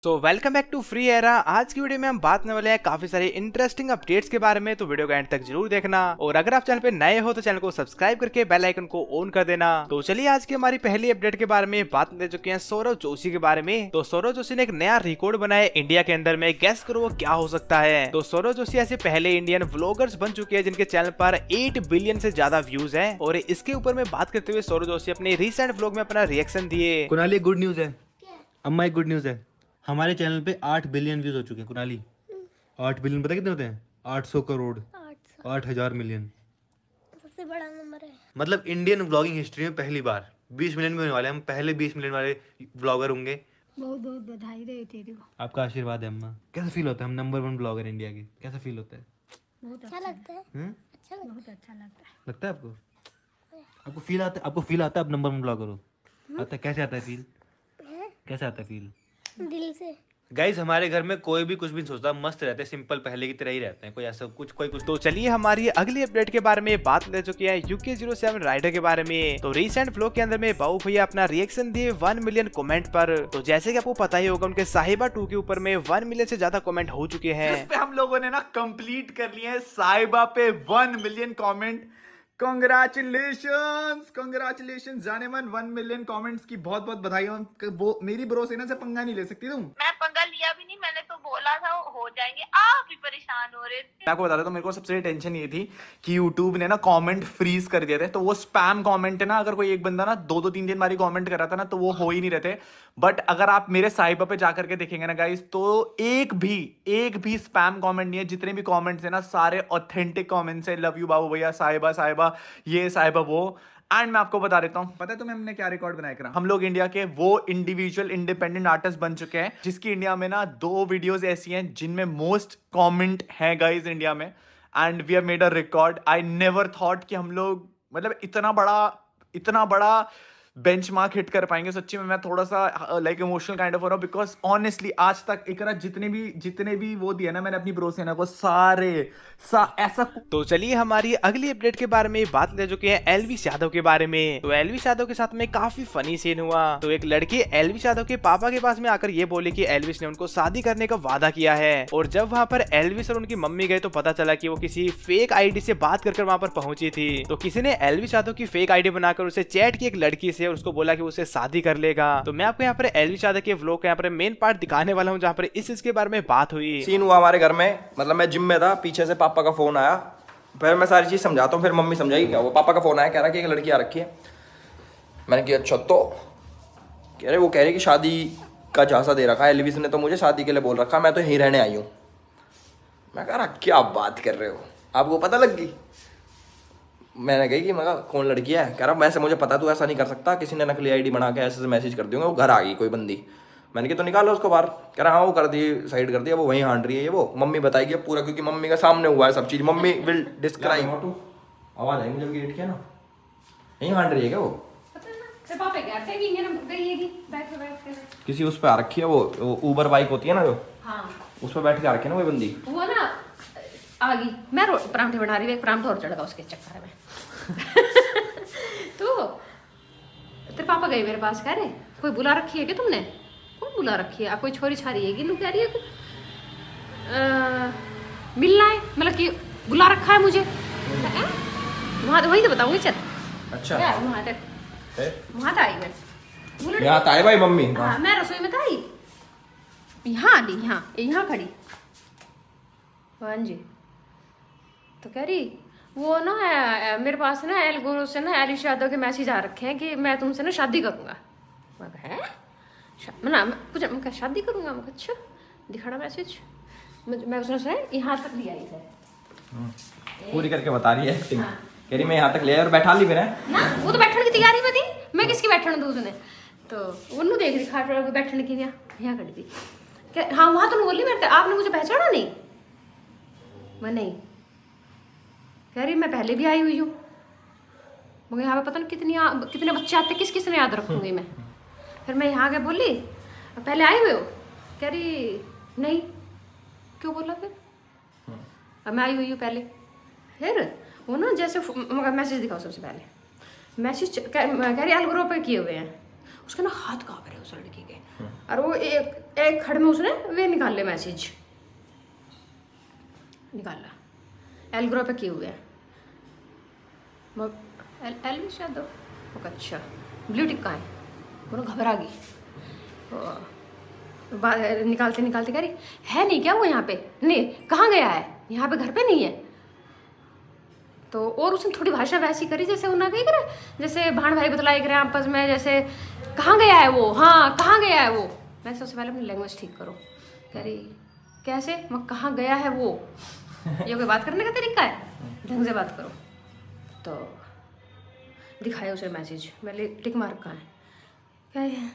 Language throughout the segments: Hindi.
तो welcome back to free era. आज की वीडियो में हम बात करने वाले हैं काफी सारे इंटरेस्टिंग अपडेट्स के बारे में, तो वीडियो का एंड तक जरूर देखना। और अगर आप चैनल पे नए हो तो चैनल को सब्सक्राइब करके बेल आइकन को ऑन कर देना। तो चलिए आज की हमारी पहली अपडेट के बारे में बात कर चुके हैं सौरव जोशी के बारे में। तो सौरव जोशी ने एक नया रिकॉर्ड बनाया इंडिया के अंदर में, गेस करो वो क्या हो सकता है। तो सौरव जोशी ऐसे पहले इंडियन व्लॉगर्स बन चुके हैं जिनके चैनल पर 8 बिलियन से ज्यादा व्यूज है। और इसके ऊपर में बात करते हुए सौरव जोशी अपने रिसेंट व्लॉग में अपना रिएक्शन दिए। कुनाली गुड न्यूज है, अम्मा एक गुड न्यूज है। हमारे चैनल पे 8 बिलियन व्यूज हो चुके हैं। कुनाली 8 बिलियन पता कितने होते हैं? 800 करोड़, 8000 मिलियन, सबसे बड़ा नंबर है। मतलब इंडियन व्लॉगिंग हिस्ट्री में पहली बार 20 मिलियन में होने वाले। हम पहले 20 मिलियन वाले व्लॉगर होंगे। बहुत बहुत बधाई दे तेरे को। आपका आशीर्वाद है अम्मा। कैसा फील होता है हम नंबर 1 व्लॉगर इंडिया के? कैसा फील होता है? बहुत अच्छा लगता है। अच्छा बहुत अच्छा लगता है आपको? आपको फील आता है? आपको फील आता है आप नंबर 1 व्लॉगर हो? आता है? कैसे आता है फील? कैसे आता है फील? दिल से। गाइज हमारे घर में कोई भी कुछ भी नहीं सोचता, मस्त रहते हैं, सिंपल पहले की तरह ही रहते हैं। कोई ऐसा कोई कुछ। तो चलिए हमारी अगली अपडेट के बारे में बात ले चुके हैं UK07 राइडर के बारे में। तो रिसेंट व्लॉग के अंदर में बाबू भैया अपना रिएक्शन दिए 1 मिलियन कमेंट पर। तो जैसे कि आपको पता ही होगा उनके साहिबा 2 के ऊपर में 1 मिलियन से ज्यादा कमेंट हो चुके हैं। इस पे हम लोगों ने ना कंप्लीट कर लिए हैं साहिबा पे 1 मिलियन कमेंट। कांग्रेचुलेशंस जाने मन 1 मिलियन कमेंट्स की बहुत बहुत बधाई। वो मेरी ब्रोसेना से पंगा नहीं ले सकती तुम। मैं पंगा लिया भी नहीं, मैंने तो बोला था हो जाएंगे, आप भी परेशान हो रहे थे। मैं आपको बता रहा था, मेरे को सबसे टेंशन ये थी कि यूट्यूब ने ना कमेंट फ्रीज कर दिए थे। तो वो स्पैम कमेंट है ना, अगर कोई एक बंदा ना 2-3 बारी कमेंट कर रहा था ना तो वो हो ही नहीं रहे थे। बट अगर आप मेरे साहिबा पे जाकर के देखेंगे ना गाइस, तो एक भी स्पैम कमेंट नहीं है। जितने भी कमेंट्स है ना सारे ऑथेंटिक कमेंट्स है। लव यू बाबू भैया, साहिबा ये साहिबा वो। एंड मैं आपको बता देता हूँ, पता है तुम्हें हमने क्या रिकॉर्ड बनाया करा? हम लोग इंडिया के वो इंडिविजुअल इंडिपेंडेंट आर्टिस्ट बन चुके हैं जिसकी इंडिया में ना 2 वीडियोस ऐसी हैं जिनमें मोस्ट कमेंट है गाइस इंडिया में। And we have made a record. I never thought कि हम लोग मतलब इतना बड़ा बेंचमार्क हिट कर पाएंगे। सच्ची में मैं थोड़ा सा लाइक इमोशनल काइंड ऑफ हो रहा हूँ, बिकॉज ऑनेस्टली आज तक एकरा जितने भी वो दिया ना मैंने अपनी ब्रोसेना को ऐसा। तो चलिए हमारी अगली अपडेट के बारे में बात ले चुके हैं एलविश यादव के बारे में। तो एलविश यादव के साथ में काफी फनी सीन हुआ। तो एक लड़की एलविश यादव के पापा के पास में आकर ये बोली कि एलविश ने उनको शादी करने का वादा किया है। और जब वहाँ पर एलविश और उनकी मम्मी गए तो पता चला कि वो किसी फेक आईडी से बात कर वहाँ पर पहुंची थी। तो किसी ने एलविश यादव की फेक आईडी बनाकर उसे चैट की एक लड़की से और उसको बोला कि उसे शादी कर लेगा। तो मैं आपको यहाँ पर एलविश यादव के व्लॉग का यहाँ पर मेन पार्ट दिखाने वाला हूँ जहाँ पर इस चीज के बारे में बात हुई। सीन हुआ हमारे घर में, मतलब मैं जिम में था, पीछे से पापा का फोन आया। फिर मैं सारी चीज समझाता हूँ, फिर मम्मी समझाई क्या। वो पापा का फोन आया, कह रहा कि एक लड़की आ रखी है। मैंने कहा अच्छा, तो कह रहे वो कह रही कि शादी का झांसा दे रखा है, एलविश ने तो मुझे शादी के लिए बोल रखा, मैं तो यहीं रहने आई हूँ। मैं कह रहा क्या बात कर रहे हो, आपको पता लग गई? मैंने कही कि मैं कौन लड़की है? कह रहा वैसे मुझे पता, तू ऐसा नहीं कर सकता, किसी ने नकली आईडी बना के ऐसे मैसेज कर दिए, वो घर आ गई कोई बंदी। मैंने कहा तो निकालो उसको बाहर। कह रहा हाँ वो कर दी, साइड कर दिया, वो वहीं हांड रही है। ये वो मम्मी बताएगी अब पूरा, क्योंकि मम्मी का सामने हुआ है सब चीज़। Mummy will describe. आवाज़ आई मुझे गेट किया ना, यहीं हांड रही है क्या वो? किसी उस पर आ रखी है, वो ऊबर बाइक होती है ना जो, उस पर बैठ के आ रखी है ना कोई बंदी। वो ना आ गई, मैं परांठे बना रही हूँ, एक परांठा और चढ़ा उसके चक्कर में। तो तेरे पापा गए मेरे पास, कह रहे कोई बुला रखी है क्या तुमने? कौन बुला रखी है? कोई छोरी छारी है? गिनू कह रही है मिलना है, मतलब कि बुला रखा है मुझे। वहाँ वही तो बताऊंगी। चल अच्छा वहाँ तो आई मैं, यहाँ तो आई भाई मम्मी। हाँ मैं रसोई में था, आई यहाँ आली, यहाँ खड़ी। हाँ जी। तो कह रही वो ना मेरे पास ना एलगोरो से ना एलिश यादव के मैसेज आ रखे हैं कि मैं तुमसे ना शादी करूँगा। मैं कहा शादी करूँगा? मैं अच्छा दिखाड़ा मैसेज। मैं उसने सुना यहाँ तक लिया इसे पूरी करके बता रही है एक्टिंग। कह रही मैं यहाँ तक ले और बैठा ली। फिर ना वो तो बैठने की तैयारी में थी, मैं किसकी बैठने दूँ उसने। तो उन्होंने देख रही खाट बैठने की, यहाँ खड़ी थी। हाँ वहाँ तो बोली मेरे, आपने मुझे पहचाना नहीं? मैं नहीं। कह रही मैं पहले भी आई हुई हूँ, मगर यहाँ पे पता नहीं कितने बच्चे आते, किसने याद रखूँगी मैं। फिर मैं यहाँ के बोली पहले आई हुए हो? कह रही नहीं। क्यों बोला फिर? अब मैं आई हुई हूँ पहले। फिर वो ना जैसे मैसेज दिखाओ सबसे पहले, मैसेज कह रही एल ग्रुप पे किए हुए हैं। उसके ना हाथ काँप रहे उस लड़की के, और वो एक एक खड़ में उसने वे निकाल ले मैसेज निकाला एल ग्रुप पे किए हुए हैं एल भी शायद अच्छा ब्लू टिक कहाँ है वो घबरा गई निकालते निकालते कह रही है नहीं क्या वो यहाँ पे नहीं कहाँ गया है यहाँ पे घर पे नहीं है तो और उसने थोड़ी भाषा वैसी करी जैसे वो ना कही करे जैसे भाण भाई बतलाई करे आपस में जैसे कहाँ गया है वो हाँ कहाँ गया है वो मैं सबसे पहले अपनी लैंग्वेज ठीक करो कह रही कैसे मैं कहाँ गया है वो ये कोई बात करने का तरीका है ढंग से बात करो तो दिखाया उसे मैसेज मैंने टिक मार कहाँ है क्या है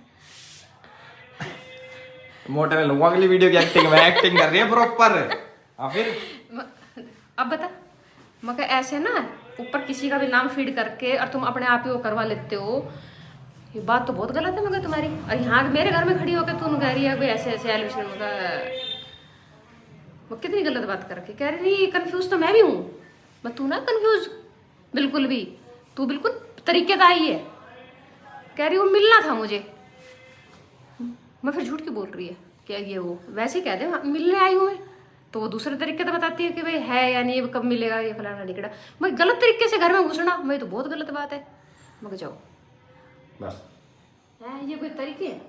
मोटे में लूंगा अगली वीडियो की एक्टिंग में एक्टिंग कर रही है प्रॉपर फिर अब बता मगर ऐसे ना ऊपर किसी का भी नाम फीड करके और तुम अपने आप ही वो करवा लेते हो ये बात तो बहुत गलत है मगर तुम्हारी और यहाँ मेरे घर में खड़ी होकर तुम कह रही है भाई ऐसे ऐसे एलिवेशन मगर वो कितनी गलत बात करके कह रही नहीं कंफ्यूज तो मैं भी हूँ मैं तू ना कंफ्यूज बिल्कुल भी तू बिल्कुल तरीके का ही है कह रही वो मिलना था मुझे मैं फिर झूठ क्यों बोल रही है क्या ये वो वैसे ही कह दे मिलने आई हूँ मैं तो वो दूसरे तरीके से बताती है कि भाई है या नहीं कब मिलेगा ये फलाना निकड़ा मैं गलत तरीके से घर में घुसना मैं तो बहुत गलत बात है मगर जाओ बस है ये कोई तरीके है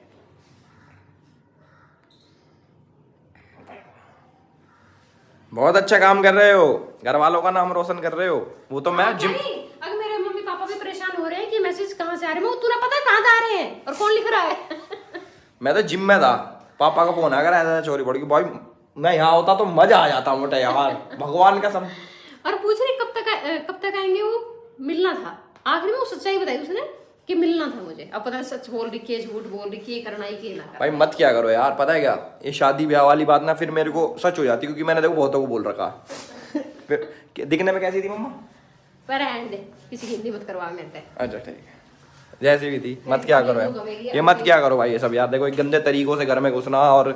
बहुत अच्छा काम कर रहे हो घर वालों का नाम रोशन कर रहे हो वो तो मैं जिम अगर मेरे मम्मी पापा भी परेशान हो रहे हैं कि मैसेज कहाँ से आ रहे हैं तू ना पता है कहाँ से आ रहे हैं और कौन लिख रहा है मैं तो जिम में था पापा का फोन आकर ऐसा चोरी पड़ गई भाई मैं यहाँ होता तो मजा आ जाता मोटा यार भगवान का सम और पूछ रही कब तक आएंगे वो मिलना था आखिरी में वो सच्चाई बताई उसने कि मिलना था मुझे अब पता है सच बोल रही है झूठ बोल रही है करना ही कि ना भाई मत क्या करो यार पता है क्या ये शादी ब्याह वाली बात ना फिर मेरे को सच हो जाती क्योंकि मैंने देखो बहुतों को बोल रखा फिर दिखने में कैसी थी मम्मा पर हैंड दे किसी की हिंदी मत करवा मेरे अच्छा ठीक है जैसी भी थी मत क्या करो ये मत क्या करो भाई ये सब यार देखो एक गंदे तरीकों से घर में घुसना और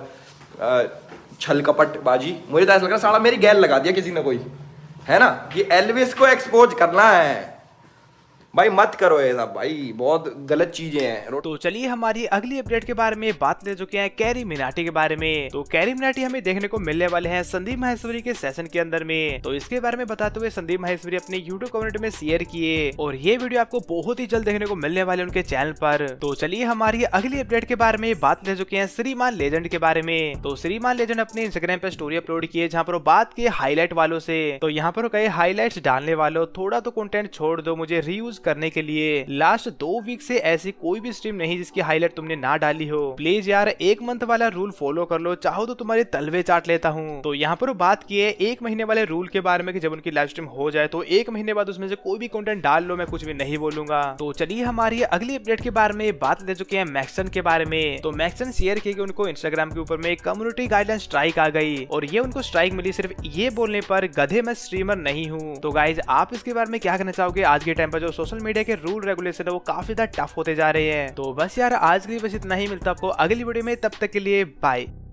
छल कपट बाजी मुझे तो ऐसा लग रहा साला मेरी गैल लगा दिया किसी ने कोई है ना कि एल्विस को एक्सपोज करना है भाई मत करो ये सब भाई बहुत गलत चीजें हैं। तो चलिए हमारी अगली अपडेट के बारे में बात ले चुके हैं कैरी मिनाटी के बारे में। तो कैरी मिनाटी हमें देखने को मिलने वाले हैं संदीप माहेश्वरी के सेशन के अंदर में। तो इसके बारे में बताते हुए संदीप माहेश्वरी अपने यूट्यूब कम्युनिटी में शेयर किए और ये वीडियो आपको बहुत ही जल्द देखने को मिलने वाले उनके चैनल पर। तो चलिए हमारी अगली अपडेट के बारे में बात ले चुके हैं श्रीमान लेजेंड के बारे में। तो श्रीमान लेजेंड अपने इंस्टाग्राम पर स्टोरी अपलोड किए जहाँ पर बात की हाईलाइट वालों से। तो यहाँ पर कई हाईलाइट्स डालने वालों थोड़ा तो कंटेंट छोड़ दो मुझे रीयूज करने के लिए। लास्ट 2 वीक से ऐसी कोई भी स्ट्रीम नहीं जिसकी हाईलाइट तुमने ना डाली हो। प्लीज यार 1 मंथ वाला रूल फॉलो कर लो चाहो तो तुम्हारे तलवे चाट लेता हूँ। तो यहाँ पर बात की है 1 महीने वाले रूल के बारे में कि जब उनकी लाइव स्ट्रीम हो जाए तो 1 महीने बाद उसमें से कोई भी कंटेंट डाल लो मैं कुछ भी नहीं बोलूंगा। तो चलिए हमारी अगली अपडेट के बारे में बात ले चुके हैं मैक्सन के बारे में। तो मैक्सन शेयर किए कि उनको इंस्टाग्राम के ऊपर में कम्युनिटी गाइडलाइन स्ट्राइक आ गई और ये उनको स्ट्राइक मिली सिर्फ ये बोलने पर गधे मैं स्ट्रीमर नहीं हूँ। तो गाइज आप इसके बारे में क्या कहना चाहोगे? आज के टाइम पर जो सोशल मीडिया के रूल रेगुलेशन है वो काफी ज्यादा टफ होते जा रहे हैं। तो बस यार आज के लिए बस इतना ही, मिलता आपको अगली वीडियो में, तब तक के लिए बाय।